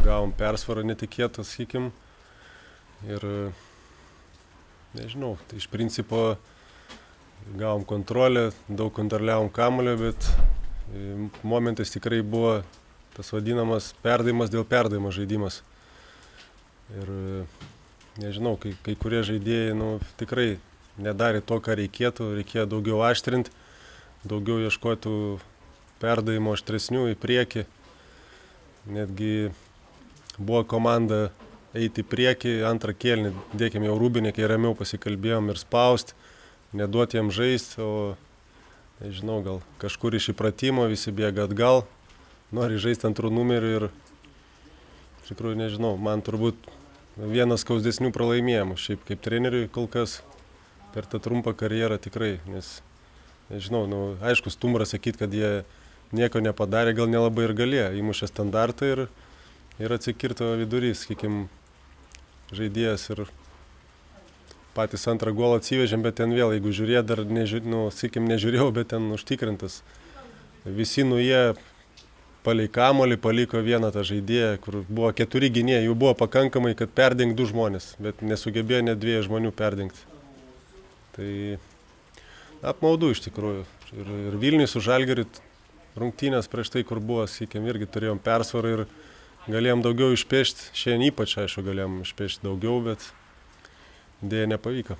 gavom persvarą netikėtą, sakykim. Ir nežinau, tai iš principo gavom kontrolę, daug kontroliavom kamuolio, bet momentais tikrai buvo tas vadinamas perdavimas dėl perdavimo žaidimas. Ir nežinau, kai kurie žaidėjai tikrai nedarė to, ką reikėjo daugiau aštrinti, daugiau ieškotų perdavimo aštresnių į priekį. Netgi buvo komanda eiti į priekį, antrą kėlinį dėkime jau Rūbinę, kai ramiau pasikalbėjom ir spaust, neduoti jam žaisti, o nežinau, gal kažkur iš įpratimo visi bėga atgal, nori žaisti antrų numerių ir iš tikrųjų nežinau, man turbūt vienas skausdesnių pralaimėjimų, šiaip kaip treneriui kol kas per tą trumpą karjerą tikrai, nes nežinau, aišku, stumbra sakyti, kad jie nieko nepadarė, gal nelabai ir galėjo, įmušė standartą ir atsikirto vidurys, sakykim, žaidėjas ir patys antrą golą atsivežėm, bet ten vėl, jeigu žiūrėjo, dar sakykim, nežiūrėjau, bet ten užtikrintas. Visi nuėję palei kamuolį, paliko vieną tą žaidėją, kur buvo 4 gynėjai, jų buvo pakankamai, kad perdengti 2 žmonės, bet nesugebėjo net 2 žmonių perdengti. Tai apmaudu iš tikrųjų. Ir Vilniui su Žalgiriu rungtynės prieš tai, kur buvo, sakykim, irgi turėjom persvarą ir galėjom daugiau išpešti. Šiandien ypač, aišku, galėjom išpešti daugiau, bet dėja nepavyko.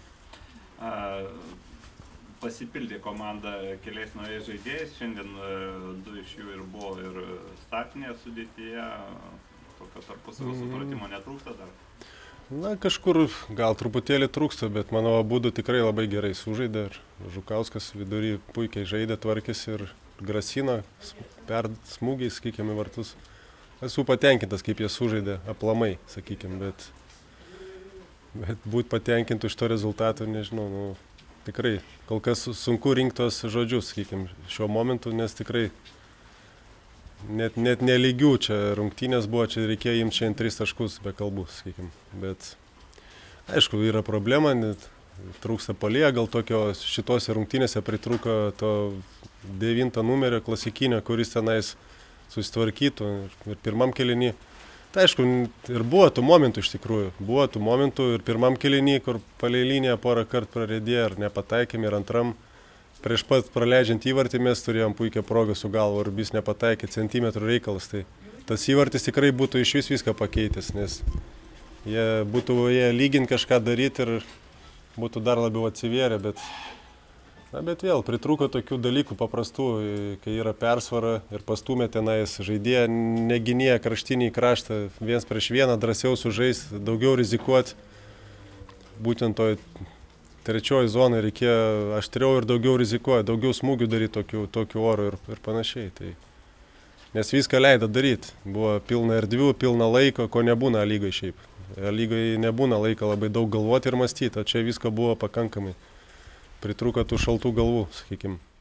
Pasipildė komanda keliais naujais žaidėjais. Šiandien 2 iš jų ir buvo ir startinėje sudėtyje. Tokio tarpusavio supratimo netrūksta dar? Na, kažkur gal truputėlį trūksta, bet manau, abudu tikrai labai gerai sužaidė. Žukauskas vidury puikiai žaidė, tvarkėsi ir grasino smūgiais, sakykim, į vartus. Esu patenkintas, kaip jie sužaidė aplamai, sakykim, bet būt patenkintų iš to rezultato, nežinau, tikrai kol kas sunku rinkti tos žodžius, sakykim, šiuo momentu, nes tikrai net nelygių čia rungtynės buvo, čia reikėjo imti šiandien 3 taškus be kalbų, sakykim. Bet aišku, yra problema, trūksta puolėjo, gal tokio šitose rungtynėse pritrūko to 9 numerio klasikinio, kuris tenais susitvarkytų ir pirmam kėliny. Tai aišku, ir buvo tų momentų iš tikrųjų. Buvo tų momentų ir pirmam kėliny, kur palei liniją porą kartų praridėjo ir nepataikėm, ir antram. Prieš pat praleidžiant įvartį mes turėjom puikią progą su galva ir vis nepataikė centimetrų reikalas. Tai tas įvartis tikrai būtų iš vis viską pakeitęs, nes jie būtų lyginti kažką daryti ir būtų dar labiau atsivėrę, bet vėl pritrūko tokių dalykų paprastų, kai yra persvara ir pastumė tenais žaidėją, negynėja kraštinį kraštą, 1-1, drąsiau sužais, daugiau rizikuoti. Būtent toj trečioji zona reikėjo aštriau ir daugiau rizikuoti, daugiau smūgių daryti tokiu oru ir panašiai. Tai, nes viską leido daryti. Buvo pilna erdvių, pilna laiko, ko nebūna lygai šiaip. Lygai nebūna laiko labai daug galvoti ir mąstyti, o čia visko buvo pakankamai. Pritrūko tų šaltų galvų, sakykim.